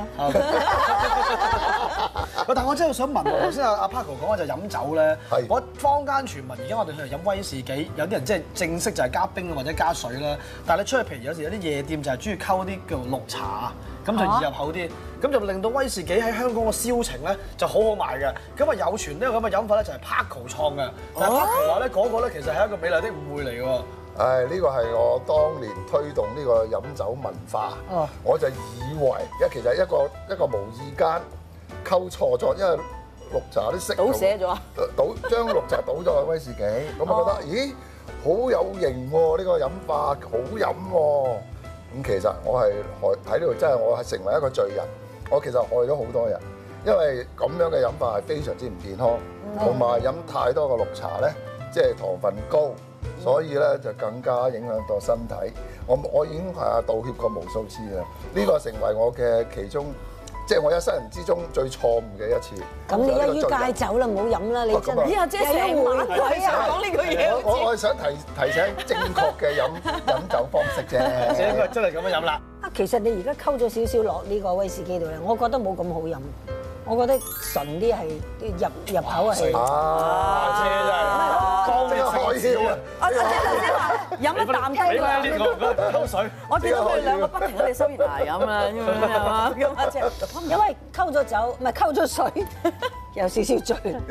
喂，但係我真係想問喎，頭先阿阿 Paco 講嘅就飲酒咧， 係我坊間傳聞而家我哋去飲威士忌，有啲人即係正式就係加冰或者加水啦。但係你出去譬如有時有啲夜店就係中意溝啲叫做綠茶啊，咁就易入口啲，咁就令到威士忌喺香港嘅銷情咧就好好賣嘅。咁啊有傳呢個咁嘅飲法咧就係 Paco 創嘅，但係 Paco 話咧嗰個咧其實係一個美麗的誤會嚟嘅喎。 誒呢個係我當年推動呢個飲酒文化， 哦我就以為，因為其實一個一個無意間溝錯咗，因為綠茶啲色倒瀉咗。 倒將綠茶倒咗落威士忌，咁我覺得咦好有型喎，呢個飲法好飲喎。咁其實我係害喺呢度，真係我係成為一個罪人。我其實害咗好多人，因為咁樣嘅飲法係非常之唔健康，同埋飲太多嘅綠茶咧，即係糖分高。所以咧就更加影響到身體。我我已經係道歉過無數次啦。呢個成為我嘅其中，即係我一生人之中最錯誤嘅一次。 咁你一於戒酒啦，唔好飲啦，你真係。 咦阿姐成晚鬼啊講呢句嘢我我我係想提提醒正確嘅飲飲酒方式啫。 即係應該真係咁樣飲啦。 啊，其實你而家溝咗少少落呢個威士忌度咧，我覺得冇咁好飲。我覺得純啲係入入口係。 啊， 姐真係江呢個海嘯啊！ 阿姐頭先話飲一啖俾聽翻呢個溝水。 我見到佢哋兩個不停喺度收熱牙飲啦，咁樣係嘛？咁阿姐， 因為溝咗酒，唔係溝咗水，有少少醉啦。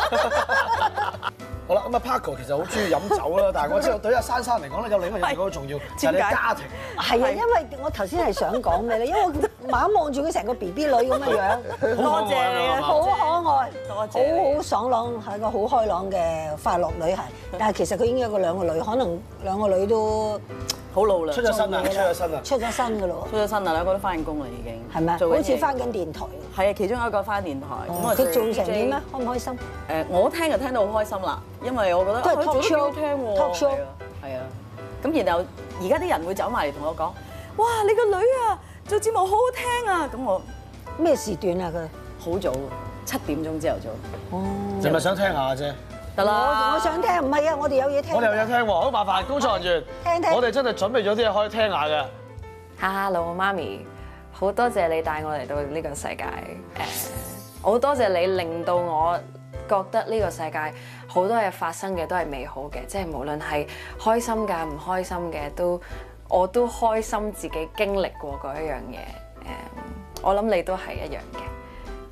好啦，咁啊 Paco 其實好中意飲酒啦，但係我知道對阿珊珊嚟講咧，有另一個嘢好重要，就係你家庭。 係啊，因為我頭先係想講咩咧？因為我猛望住佢成個 B B 女咁嘅樣， 多謝你啊， 好可愛， 多謝你好好爽朗，係個好開朗嘅快樂女孩。但係其實佢已經有個兩個女，可能兩個女都好老啦， 出咗身啦，出咗身啦。 出咗身㗎咯出咗身啦，兩個都翻緊工啦已經。 喎，係咪？ 做緊好似嘢翻緊電台。 係啊，其中有一個翻電台。咁啊， 佢做成點咧？開唔開心？ 誒，我聽就聽到好開心啦，因為我覺得都係啊佢 talk 做得幾好 show 聽喎。 talk show 係啊，係啊。咁然後而家啲人會走埋嚟同我講：哇，你個女啊做節目好好聽啊！咁我咩時段啊？佢好早，七點鐘朝頭早。 哦， 你咪想聽下啫？ 得啦。 我我想聽，唔係啊，我哋有嘢聽。 我哋有嘢聽喎，好麻煩工作人員， 聽聽我哋真係準備咗啲嘢可以聽下嘅。 Hello，媽咪，好多謝你帶我嚟到呢個世界。誒，好多謝你令到我覺得呢個世界好多嘢發生嘅都係美好嘅，即係無論係開心㗎、唔開心嘅，都我都開心自己經歷過嗰一樣嘢。誒，我諗你都係一樣嘅。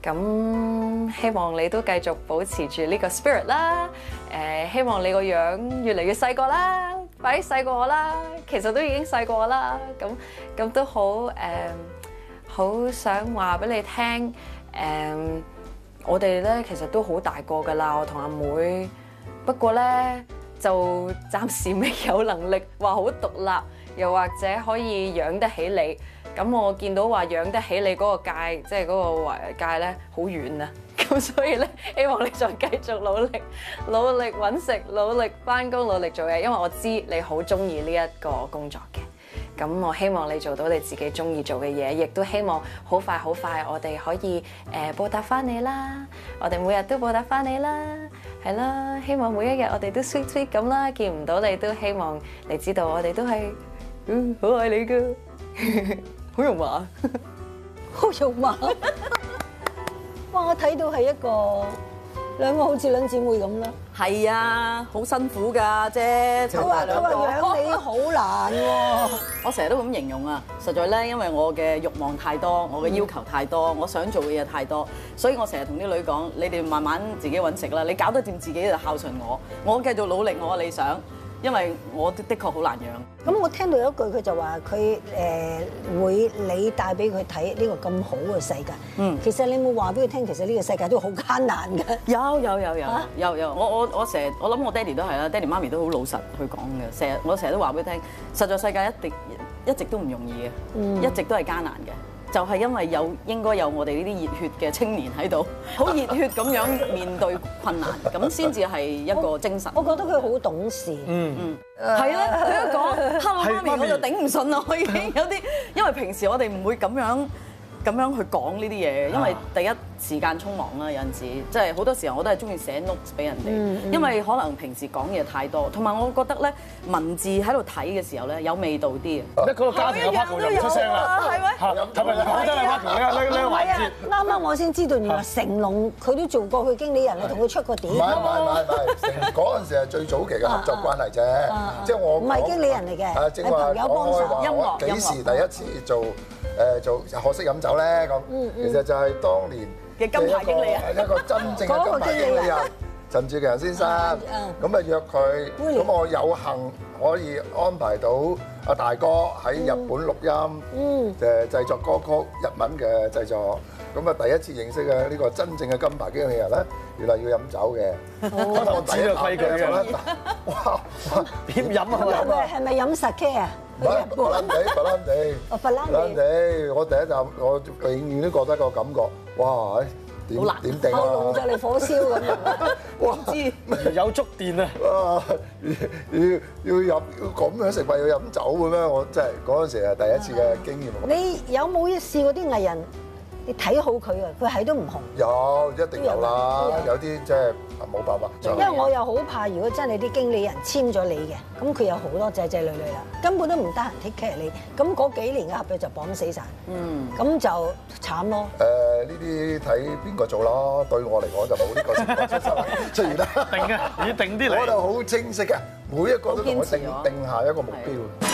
咁希望你都繼續保持住呢個 spirit 啦。誒，希望你個樣越嚟越細個啦，快啲細過我啦。其實都已經細過我啦。咁咁都好誒，好想話俾你聽誒，我哋咧其實都好大個㗎啦，我同阿妹。不過咧就暫時未有能力話好獨立，又或者可以養得起你。咁我見到話養得起你嗰個界，即係嗰個界咧好遠啊！咁所以咧，希望你再繼續努力，努力揾食，努力返工，努力做嘢。因為我知你好中意呢一個工作嘅。咁我希望你做到你自己中意做嘅嘢，亦都希望好快好快我哋可以誒報答翻你啦。我哋每日都報答翻你啦，係啦。希望每一日我哋都 sweet sweet 咁啦，見唔到你都希望你知道我哋都係嗯好愛你噶。好肉麻， 好肉麻。哇！我睇到係一個兩個好似兩姊妹咁啦。 係啊，好辛苦㗎啫。 佢話佢話養你好難喎。 我成日都咁形容啊，實在咧，因為我嘅慾望太多，我嘅要求太多，我想做嘅嘢太多，所以我成日同啲女講：你哋慢慢自己揾食啦，你搞得掂自己就孝順我，我繼續努力我嘅理想。因為我的確好難養。 咁我聽到有一句佢就話佢誒會你帶俾佢睇呢個咁好嘅世界。嗯，其實你冇話俾佢聽，其實呢個世界都好艱難嘅。 有有有有有有，我我我成日我諗我爹哋都係啦，爹哋媽咪都好老實去講嘅。成日我成日都話俾佢聽，實在世界一定一直都唔容易嘅，嗯、一直都係艱難嘅。就係因為有應該有我哋呢啲熱血嘅青年喺度，好熱血咁樣面對困難，咁先至係一個精神。 我覺得佢好懂事。嗯嗯，係啦，佢一講 Hello 媽咪我就頂唔順啦，我已經有啲，因為平時我哋唔會咁樣咁樣去講呢啲嘢，因為第一時間匆忙啦，有陣時即係好多時候我都係中意寫 notes 俾人哋，因為可能平時講嘢太多，同埋我覺得咧文字喺度睇嘅時候咧有味道啲啊。 一嗰個家庭嘅 Paco 又唔出聲啦， 係咪？ 係咪講真係 Paco 呢呢呢個環節？ 啱啱我先知道，原來成龍佢都做過佢經理人，你同佢出過碟。 唔係唔係唔係唔係，成嗰陣時係最早期嘅合作關係啫，即係我唔係經理人嚟嘅，係朋友幫手。 音樂幾時第一次做誒做學識飲酒咧？咁其實就係當年嘅金牌經理人， 一個真正嘅金牌經理人陳志強先生。咁啊約佢，咁我有幸可以安排到阿大哥喺日本錄音，誒製作歌曲日文嘅製作。咁啊第一次認識嘅呢個真正嘅金牌經理人咧，原來要飲酒嘅。 我知道規矩嘅。 哇！ 點飲啊？ 係咪係咪飲 sake 啊？ 唔係白蘭地，白蘭地。 哦，白蘭地。地，我第一站我永遠都覺得個感覺，哇！點點定啊？ 喉嚨就嚟火燒咁樣。 哇！ 知有觸電啊！ 哇！要要飲要咁樣食飯要飲酒嘅咩？我真係嗰陣時係第一次嘅經驗。 你有冇試過啲藝人？你睇好佢啊，佢係都唔紅。 有，一定有啦。有啲即係冇辦法。 因為我又好怕，如果真係啲經理人簽咗你嘅，咁佢有好多仔仔女女啦，根本都唔得閒 take care 你，咁嗰幾年嘅合約就綁死晒。嗯。咁就慘咯。 誒，呢啲睇邊個做咯？對我嚟講就冇呢個情況出現出現啦。 定嘅，要定啲嚟。 我就好清晰嘅，每一個都同我定定下一個目標。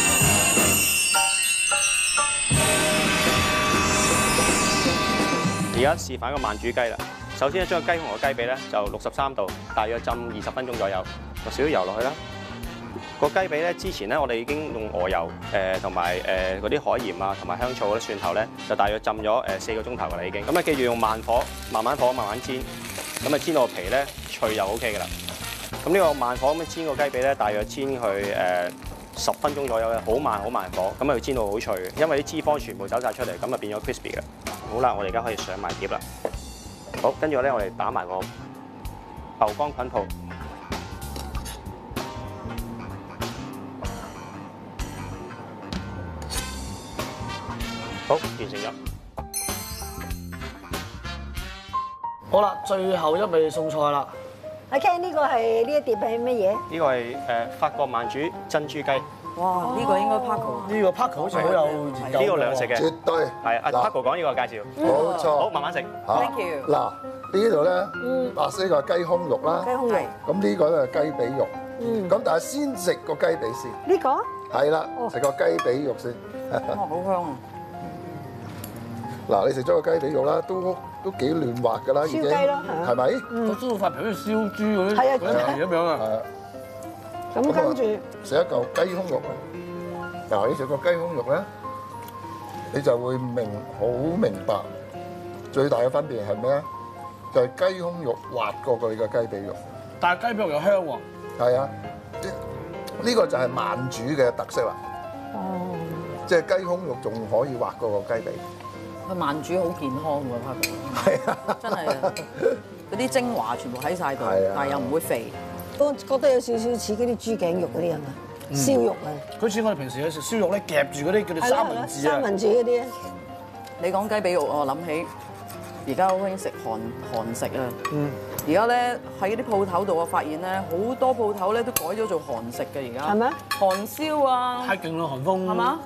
而家示範個慢煮雞啦。首先咧，將個雞胸同個雞髀咧就六十三度，大約浸二十分鐘左右，落少少油落去啦。個雞髀咧，之前咧我哋已經用鵝油誒同埋誒嗰啲海鹽啊，同埋香草嗰啲蒜頭咧，就大約浸咗誒四個鐘頭㗎啦已經。咁啊記住用慢火，慢慢火慢慢煎，咁啊煎到個皮咧脆就 O K 㗎啦。咁呢個慢火咁樣煎個雞髀咧，大約煎佢誒十分鐘左右嘅，好慢好慢火，咁啊要煎到好脆嘅，因為啲脂肪全部走晒出嚟，咁啊變咗 crispy 嘅。好啦，我哋而家可以上埋碟啦。好，跟住咧，我哋打埋個豆乾菌泡。好，完成咗。 好啦，最後一味餸菜啦。 阿 Ken 呢個係呢一碟係乜嘢？ 呢個係誒法國慢煮珍珠雞。 哇！呢個應該 Paco。 呢個 Paco 好似好有研究。 呢個兩食嘅。 絕對。 係阿 Paco 講呢個介紹。 冇錯。 好，慢慢食。 Thank you。 嗱，呢度咧，白色個雞胸肉啦。 雞胸肉。 咁呢個咧係雞髀肉。嗯。咁但係先食個雞髀先。 呢個？ 係啦，食個雞髀肉先。 哇！好香啊！ 嗱，你食咗個雞髀肉啦，都都幾嫩滑㗎啦，已經燒雞咯係咪？ 個豬肉塊皮好似燒豬嗰啲係啊嗰啲皮咁樣啊！ 係啊， 咁跟住食一嚿雞胸肉。嗱，你食個雞胸肉咧，你就會明好明白最大嘅分別係咩啊？就係雞胸肉滑過佢嘅雞髀肉。 但係雞髀肉又香喎。 係啊，呢呢個就係慢煮嘅特色啦。 哦， 即係雞胸肉仲可以滑過個雞髀。 佢慢煮好健康喎，發覺。 係啊， 真係啊！嗰啲精華全部喺晒度， 係啊但係又唔會肥。 我覺得有少少似嗰啲豬頸肉嗰啲係咪？燒肉啊， 佢似我哋平時去食燒肉咧，夾住嗰啲叫做三文治啊三。文治嗰啲啊， 你講雞髀肉，我諗起而家好興食韓韓食啊。 嗯。 而家咧喺啲鋪頭度，我發現咧好多鋪頭咧都改咗做韓食嘅而家。 係咩？ 韓燒啊， 太勁啦，韓風。 係嘛？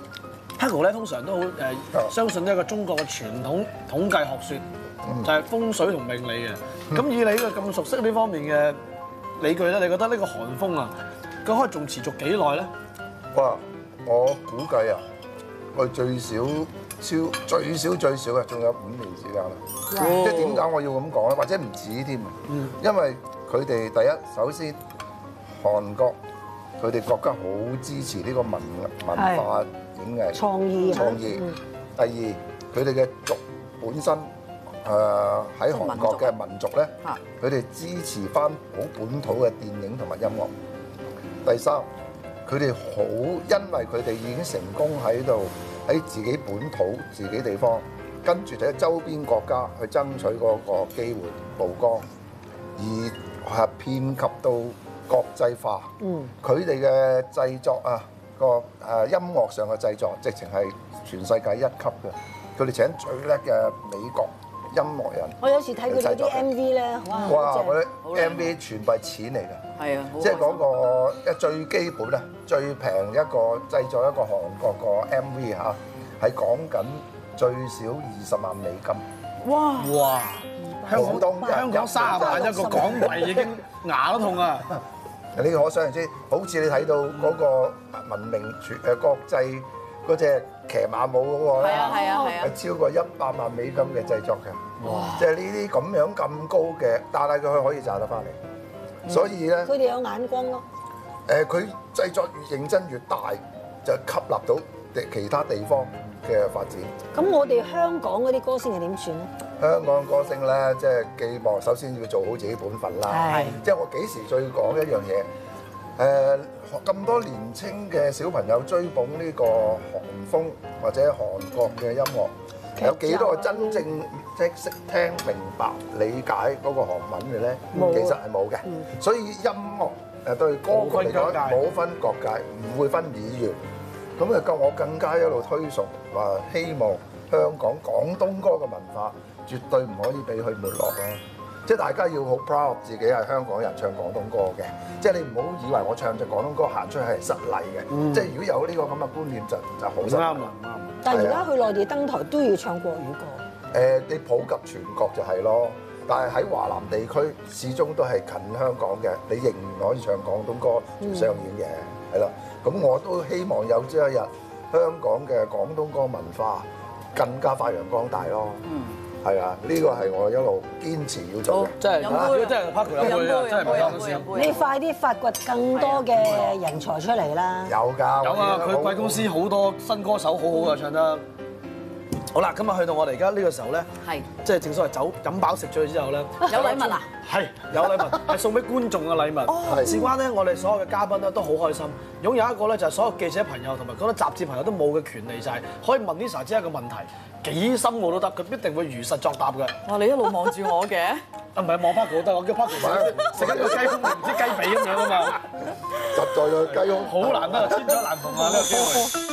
Paco 咧通常都好誒，相信一個中國嘅傳統統計學説，就係風水同命理嘅。咁以你呢個咁熟悉呢方面嘅理據咧，你覺得呢個韓風啊，佢可以仲持續幾耐咧？ 哇！我估計啊，我最少超最少最少啊，仲有五年時間啦。即係點解我要咁講咧？或者唔止添啊？因為佢哋第一首先韓國佢哋國家好支持呢個文文化演藝創意創意。第二佢哋嘅族本身誒喺韓國嘅民族咧，佢哋支持翻好本土嘅電影同埋音樂。第三佢哋好，因為佢哋已經成功喺度喺自己本土自己地方，跟住喺周邊國家去爭取嗰個機會曝光，而係遍及到國際化。嗯，佢哋嘅製作啊，個誒音樂上嘅製作，直情係全世界一級嘅。佢哋請最叻嘅美國音樂人。 我有時睇佢哋啲 M V 咧，哇！ 哇！ 好正嗰啲 M V 全部係錢嚟㗎。 係啊， 即係嗰個一最基本啊，最平一個製作一個韓國個 M V 嚇，係講緊最少二十萬美金。 哇！ 哇！香廣東港香港三十萬一個港幣已經牙都痛啊！ 你可想而知，好似你睇到嗰個文明全誒國際嗰隻騎馬舞嗰個咧， 係啊係啊係啊！ 係超過一百萬美金嘅製作嘅。哇！即係呢啲咁樣咁高嘅，但係佢可以賺得翻嚟。所以咧， 佢哋有眼光咯。 誒，佢製作越認真越大，就吸納到其他地方嘅發展。 咁我哋香港嗰啲歌星係點算咧？ 香港歌星咧，即係寄望首先要做好自己本分啦。 係， 即係我幾時最講一樣嘢？誒，咁多年青嘅小朋友追捧呢個韓風或者韓國嘅音樂，有幾多個真正即係識聽明白理解嗰個韓文嘅咧？其實係冇嘅。所以音樂誒對歌曲嚟講冇分國界，唔會分語言。咁啊，我更加一路推崇話，希望香港廣東歌嘅文化絕對唔可以俾佢沒落咯。即係大家要好 proud 自己係香港人唱廣東歌嘅。即係你唔好以為我唱隻廣東歌行出去係失禮嘅。嗯、即係如果有呢個咁嘅觀念就就好失禮。啱啊啱。 但係而家去內地登台都要唱國語歌。 誒，你普及全國就係咯。但係喺華南地區，始終都係近香港嘅，你仍然可以唱廣東歌做商演嘅，係啦、嗯。咁我都希望有朝一日香港嘅廣東歌文化更加發揚光大咯。嗯，係啊，呢個係我一路堅持要做嘅。 真係，如果真係 Paco 有杯啊，真係唔講笑。 你快啲發掘更多嘅人才出嚟啦！ 有㗎， 有啊！佢貴公司好多新歌手，好好啊，唱得。好啦，咁啊去到我哋而家呢個時候咧，係即係正所謂酒飲飽食醉之後咧， 有禮物啊！ 係有禮物，係送俾觀眾嘅禮物。 哦， 事關咧，我哋所有嘅嘉賓咧都好開心，擁有一個咧就係所有記者朋友同埋嗰啲雜誌朋友都冇嘅權利，就係可以問 Lisa 姐一個問題，幾深奧都得，佢必定會如實作答嘅。 哇！你一路望住我嘅？ 啊唔係望 Paco 得，我叫 Paco 食食一個雞胸定唔知雞髀咁樣啊嘛。 實在嘅雞胸好難得，千載難逢啊！呢個機會。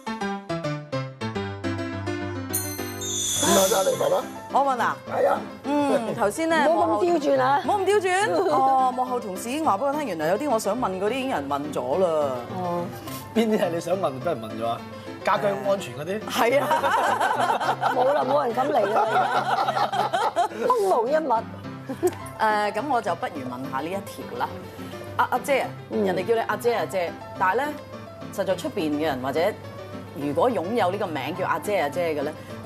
咁啊，真係嚟啦！ 我問啊， 係啊， 嗯，頭先咧冇咁刁鑽啊！ 冇咁刁鑽。哦，幕後同事已經話俾我聽，原來有啲我想問嗰啲已經有人問咗啦。 哦， 邊啲係你想問俾人問咗啊？家居安全嗰啲？ 係啊， 冇啦，冇人敢嚟啦，空無一物。 誒，咁我就不如問下呢一條啦。阿阿姐啊，人哋叫你阿姐阿姐，但係咧，實在出邊嘅人或者如果擁有呢個名叫阿姐阿姐嘅咧。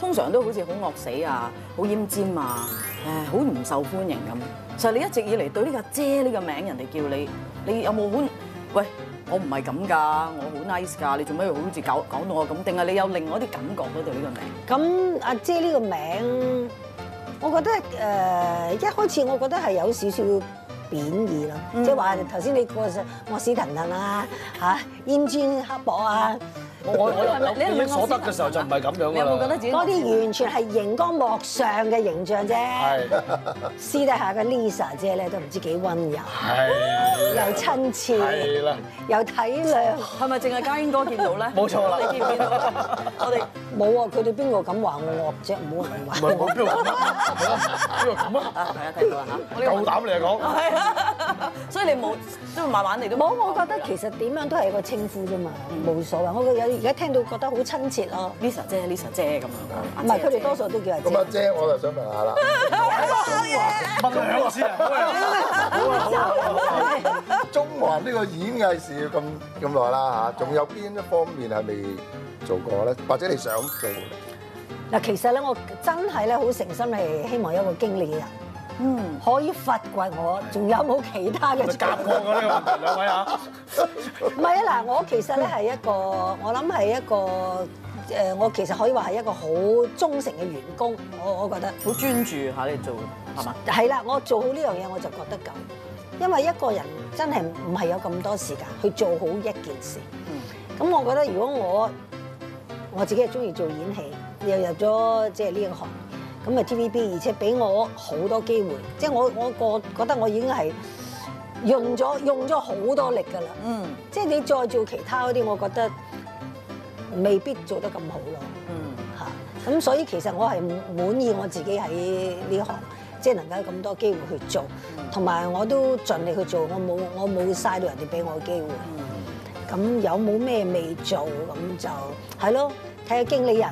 通常都好似好惡死啊、好奄尖啊、誒好唔受歡迎咁。就係你一直以嚟對呢個姐呢個名，人哋叫你，你有冇好？喂，我唔係咁㗎，我好 nice 㗎，你做咩好似講講到我咁？定係你有另外一啲感覺嗰對呢個名？ 咁阿姐呢個名，我覺得誒、呃、一開始我覺得係有少少貶義咯，即係話頭先你個我屎騰騰啊嚇，奄尖刻薄啊。 我我有有已經所得嘅時候就唔係咁樣㗎啦。 你有冇覺得自己嗰啲完全係熒光幕上嘅形象啫？ 係私底下嘅 Lisa 姐咧都唔知幾温柔， 係又親切， 係啦， 又體諒。 係咪淨係家英哥見到咧？ 冇錯啦你見唔見到？我哋冇啊！佢哋邊個敢話我惡啫？唔好人話唔係冇邊度咁啊？邊度咁啊？ 啊係啊，睇到啦嚇，我呢個夠膽你嚟講。 係啊，所以你冇都慢慢你都冇，我覺得其實點樣都係一個稱呼啫嘛，冇所謂。我有而家聽到覺得好親切咯。 Lisa 姐 Lisa 姐咁樣， 唔係佢哋多數都叫阿姐。 咁阿姐，我就想問下啦， 問兩次啊！好啊好啊好啊！ 中環呢個演藝事業咁咁耐啦嚇，仲有邊一方面係未做過咧？或者你想做？ 嗱，其實咧，我真係咧好誠心係希望有一個經理人，嗯，可以發掘我，仲有冇其他嘅？ 夾過㗎呢個問題，兩位啊！ 唔係啊，嗱，我其實咧係一個，我諗係一個誒，我其實可以話係一個好忠誠嘅員工，我我覺得好專注嚇你做係嘛？ 係啦，我做好呢樣嘢我就覺得夠，因為一個人真係唔係有咁多時間去做好一件事。咁、嗯、我覺得如果我我自己係中意做演戲，又入咗即係呢個行，咁啊 T V B， 而且俾我好多機會，即係我我覺覺得我已經係用咗用咗好多力㗎啦。嗯，即係你再做其他嗰啲，我覺得未必做得咁好咯。嗯，嚇，咁所以其實我係滿意我自己喺呢行，即係能夠有咁多機會去做，同埋我都盡力去做，我冇我冇嘥到人哋俾我嘅機會。咁有冇咩未做咁就係咯，睇下經理人。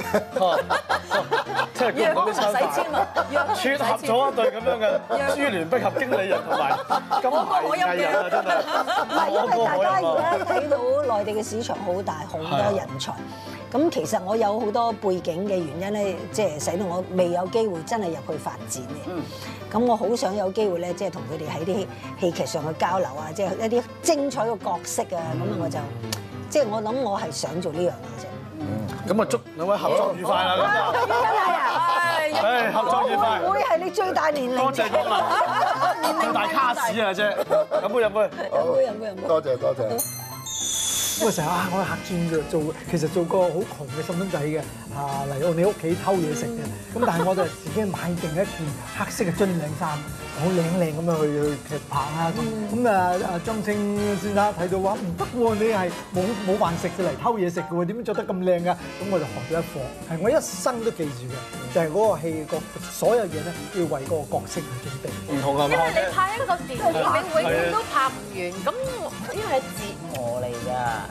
即係約唔使簽啊，約撮合咗一對咁樣嘅珠聯璧合經理人同埋金牌藝人啊，真係。 唔係因為大家而家睇到內地嘅市場好大，好多人才。咁其實我有好多背景嘅原因咧，即係使到我未有機會真係入去發展嘅。咁我好想有機會咧，即係同佢哋喺啲戲劇上去交流啊，即係一啲精彩嘅角色啊，咁啊我就即係我諗我係想做呢樣嘢啫。 咁啊，祝兩位合作愉快啦！ 真係啊！ 誒，合作愉快。 會係你最大年齡。 多謝光臨，最大卡士啊，啫！飲杯飲杯。 飲杯飲杯飲杯。 多謝多謝。 咁啊成日啊，我客串嘅做，其實做個好窮嘅細蚊仔嘅，啊嚟到你屋企偷嘢食嘅。咁但係我就自己買定一件黑色嘅樽領衫，好靚靚咁樣去去劇棚啊。咁咁啊啊張清先生睇到話唔得喎，你係冇冇飯食就嚟偷嘢食嘅喎，點樣着得咁靚㗎？咁我就學咗一課，係我一生都記住嘅，就係嗰個戲個所有嘢咧要為嗰個角色去準備。 唔同係因為嘛？ 你拍一個電影，你永遠都拍唔完，咁因為係折磨嚟㗎。